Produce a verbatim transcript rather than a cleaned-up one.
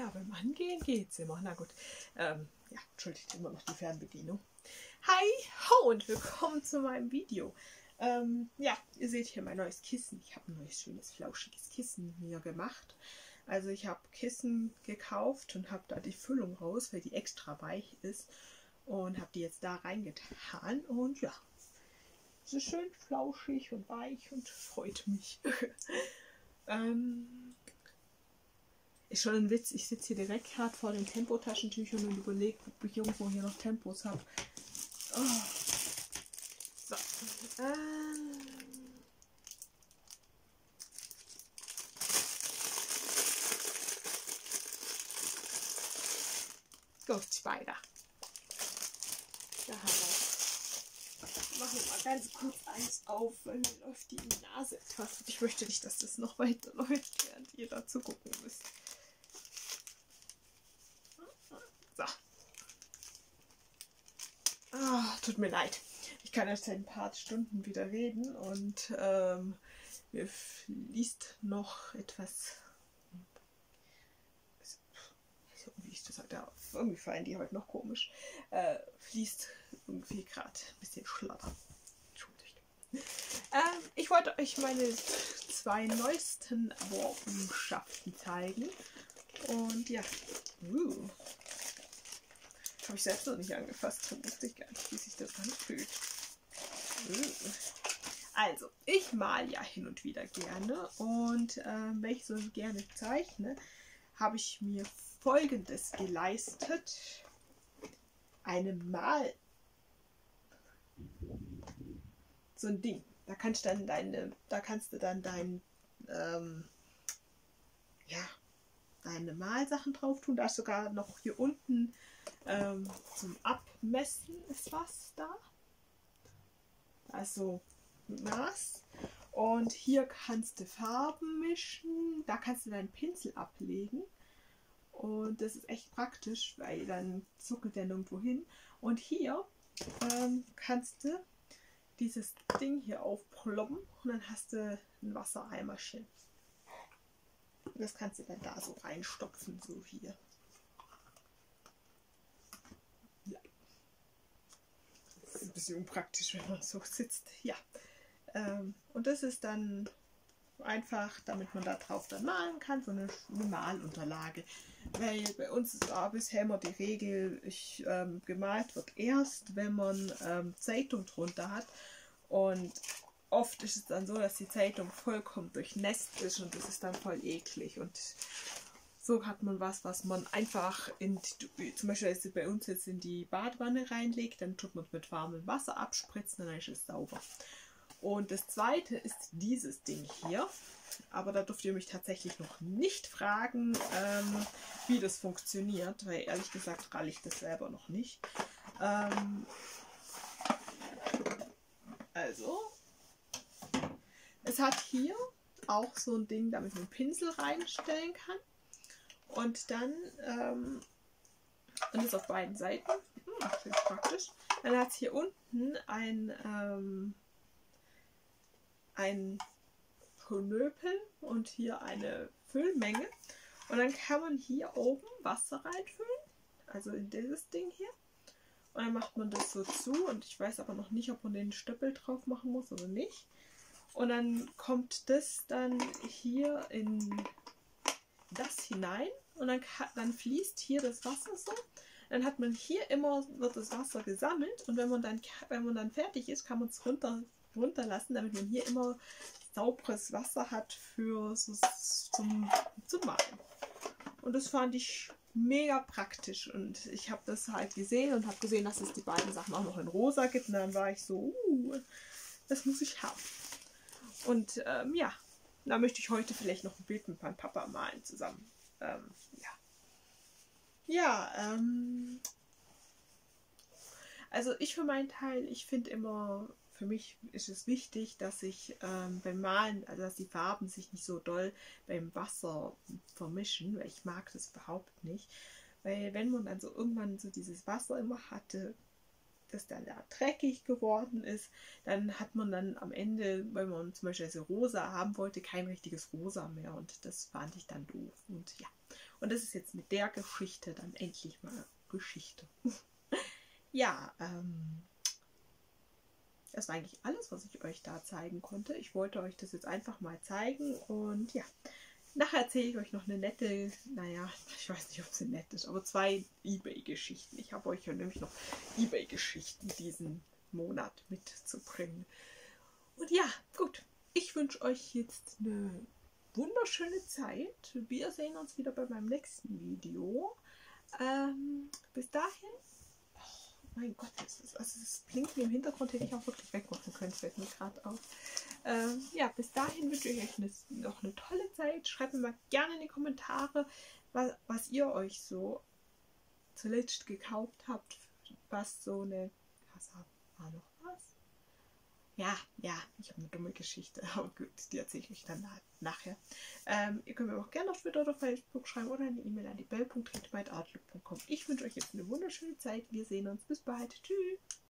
Ja, beim Angehen geht's immer. Na gut. Ähm, ja, entschuldigt immer noch die Fernbedienung. Hi, ho und willkommen zu meinem Video. Ähm, ja, ihr seht hier mein neues Kissen. Ich habe ein neues, schönes, flauschiges Kissen mir gemacht. Also ich habe Kissen gekauft und habe da die Füllung raus, weil die extra weich ist. Und habe die jetzt da reingetan. Und ja, es ist schön flauschig und weich und freut mich. ähm... Ist schon ein Witz, ich sitze hier direkt gerade vor den Tempotaschentüchern und überlege, ob ich irgendwo hier noch Tempos habe. Oh. So. Ähm. Gut, weiter. Da haben wir. Machen wir mal ganz kurz eins auf, weil mir läuft die Nase etwas. Ich möchte nicht, dass das noch weiter läuft, während ihr da zugucken müsst. So. Oh, tut mir leid. Ich kann erst seit ein paar Stunden wieder reden und ähm, mir fließt noch etwas. Wie ich das sage, irgendwie fallen die heute noch komisch. Äh, fließt irgendwie gerade ein bisschen Schlatter. Entschuldigt. Ähm, ich wollte euch meine zwei neuesten Errungenschaften zeigen. Und ja. Uh. Habe ich selbst noch nicht angefasst, so wusste ich gar nicht, wie sich das anfühlt. Also, ich male ja hin und wieder gerne und äh, wenn ich so gerne zeichne, habe ich mir Folgendes geleistet. Eine Mal... So ein Ding. Da kannst du dann deine, da kannst du dann dein, ähm, ja, deine Malsachen drauf tun. Da ist sogar noch hier unten ähm, zum Abmessen ist was da. Also Maß. Und hier kannst du Farben mischen. Da kannst du deinen Pinsel ablegen. Und das ist echt praktisch, weil dann zuckelt der nirgendwo hin. Und hier ähm, kannst du dieses Ding hier aufploppen und dann hast du ein Wassereimerchen. Das kannst du dann da so reinstopfen, so hier. Ja. Das ist ein bisschen unpraktisch, wenn man so sitzt. Ja. Ähm, und das ist dann einfach, damit man da drauf dann malen kann, so eine, eine Malunterlage. Weil bei uns war bisher immer die Regel, ich, ähm, gemalt wird erst, wenn man ähm, Zeitung drunter hat. Und oft ist es dann so, dass die Zeitung vollkommen durchnässt ist und das ist dann voll eklig. Und so hat man was, was man einfach in die, zum Beispiel ist bei uns jetzt in die Badewanne reinlegt, dann tut man es mit warmem Wasser abspritzen und dann ist es sauber. Und das zweite ist dieses Ding hier. Aber da dürft ihr mich tatsächlich noch nicht fragen, ähm, wie das funktioniert, weil ehrlich gesagt ralle ich das selber noch nicht. Ähm, also, es hat hier auch so ein Ding, damit man einen Pinsel reinstellen kann. Und dann, ähm, und das auf beiden Seiten, hm, schön praktisch. Dann hat es hier unten ein, ähm, ein Ponöpel und hier eine Füllmenge. Und dann kann man hier oben Wasser reinfüllen, also in dieses Ding hier. Und dann macht man das so zu und ich weiß aber noch nicht, ob man den Stöppel drauf machen muss oder nicht. Und dann kommt das dann hier in das hinein und dann, dann fließt hier das Wasser so. Dann hat man hier immer, wird das Wasser gesammelt und wenn man dann, wenn man dann fertig ist, kann man es runter, runterlassen, damit man hier immer sauberes Wasser hat für so zum, zum Malen. Und das fand ich mega praktisch und ich habe das halt gesehen und habe gesehen, dass es die beiden Sachen auch noch in rosa gibt und dann war ich so, uh, das muss ich haben. Und ähm, ja, da möchte ich heute vielleicht noch ein Bild mit meinem Papa malen zusammen. Ähm, ja, ja ähm, also ich für meinen Teil, ich finde immer, für mich ist es wichtig, dass ich ähm, beim Malen, also dass die Farben sich nicht so doll beim Wasser vermischen, weil ich mag das überhaupt nicht. Weil wenn man dann so irgendwann so dieses Wasser immer hatte, das dann da dreckig geworden ist, dann hat man dann am Ende, wenn man zum Beispiel so rosa haben wollte, kein richtiges Rosa mehr und das fand ich dann doof. Und ja, Und das ist jetzt mit der Geschichte dann endlich mal Geschichte. Ja, ähm, das war eigentlich alles, was ich euch da zeigen konnte. Ich wollte euch das jetzt einfach mal zeigen und ja, nachher erzähle ich euch noch eine nette, naja, ich weiß nicht, ob sie nett ist, aber zwei eBay-Geschichten. Ich habe euch ja nämlich noch eBay-Geschichten diesen Monat mitzubringen. Und ja, gut, ich wünsche euch jetzt eine wunderschöne Zeit. Wir sehen uns wieder bei meinem nächsten Video. Ähm, bis dahin. Mein Gott, das, ist, also das Blinken im Hintergrund hätte ich auch wirklich wegmachen können, fällt mir gerade auf. Ähm, ja, bis dahin wünsche ich euch eine, noch eine tolle Zeit. Schreibt mir mal gerne in die Kommentare, was, was ihr euch so zuletzt gekauft habt. Was so eine... Was war noch was? Ja, ja, ich habe eine dumme Geschichte, aber gut, die erzähle ich euch dann nachher. Ähm, ihr könnt mir auch gerne auf Twitter oder Facebook schreiben oder eine E-Mail an die bell punkt riedmeitatlook punkt com. Ich wünsche euch jetzt eine wunderschöne Zeit. Wir sehen uns. Bis bald. Tschüss.